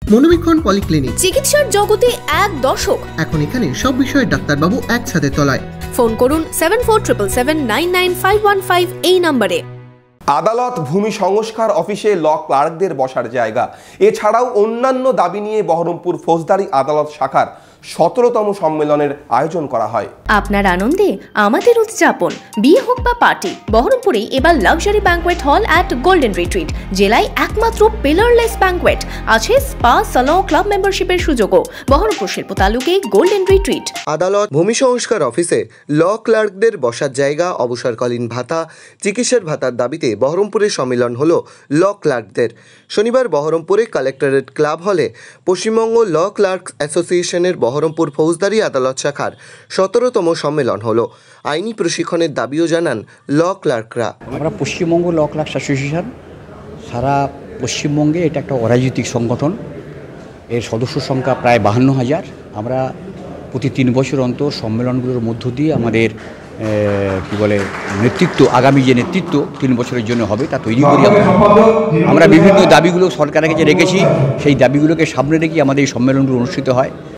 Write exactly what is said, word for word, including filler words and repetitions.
মনোবীক্ষণ polyclinic, চিকিৎসার জগতে এক দশক। এখন এখানে সব বিষয়ে ডাক্তারবাবু একসাথে তলায়। ফোন করুন seven four triple seven nine nine five one five এই নম্বরে। আদালত ভূমি সংস্কার অফিসে ল ক্লার্কদের বসার জায়গা, এছাড়াও অন্যান্য দাবি নিয়ে বহরমপুর ফৌজদারি আদালত শাখার সতেরোতম সম্মেলনের আয়োজন করা হয়। আপনার আনন্দে আমাদের উদযাপন। বিয়ে হোক বা পার্টি, বহরমপুরে এবার luxury banquet hall at golden retreat. জেলায় একমাত্র পিলারলেস ব্যাঙ্কোয়েট, আছে স্পা, সালন, ক্লাব মেম্বারশিপের সুযোগও। বহরমপুর শিল্প তালুকে গোল্ডেন রিট্রিট। আদালত ভূমি সংস্কার অফিসে ল ক্লার্কদের বসার জায়গা, অবসরকালীন ভাতা, চিকিৎসার ভাতার দাবিতে বহরমপুরে সম্মেলন হল ল ক্লার্কদের। শনিবার বহরমপুরে কালেক্টরেট ক্লাব হলে পশ্চিমবঙ্গ ল ক্লার্ক অ্যাসোসিয়েশনের বহরমপুর ফৌজদারি আদালত শাখার সতেরোতম সম্মেলন হলো। আইনি প্রশিক্ষণের দাবিও জানান ল ক্লার্করা। আমরা পশ্চিমবঙ্গ ল ক্লার্ক অ্যাসোসিয়েশন সারা পশ্চিমবঙ্গে এটা একটা অরাজনৈতিক সংগঠন। এর সদস্য সংখ্যা প্রায় বাহান্ন হাজার। আমরা প্রতি তিন বছর অন্তর সম্মেলনগুলোর মধ্য দিয়ে আমাদের কি বলে নেতৃত্ব, আগামী যে নেতৃত্ব তিন বছরের জন্য হবে তা তৈরি করি। আমরা বিভিন্ন দাবিগুলো সরকারের কাছে রেখেছি, সেই দাবিগুলোকে সামনে রেখে আমাদের এই সম্মেলনগুলো অনুষ্ঠিত হয়।